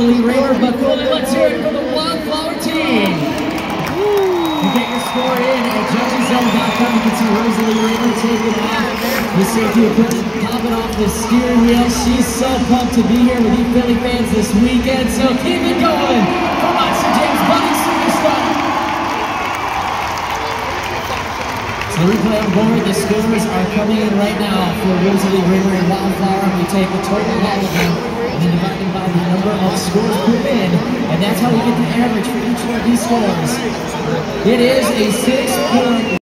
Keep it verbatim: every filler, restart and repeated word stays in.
Rosalee Ramer, but Colby, let's hear it for the Wildflower team. You get your score in at judges zone dot com. You can see Rosalee Ramer taking off the safety equipment, popping off the steering wheel. She's so pumped to be here with you Philly fans this weekend, so keep it going for Monster James Bunny Superstar. So replay on board, the scores are coming in right now for Rosalee Ramer and Wildflower. We take the total of all of them and then divide them by the number of scores put in, and that's how we get the average for each one of these scores. It is a six point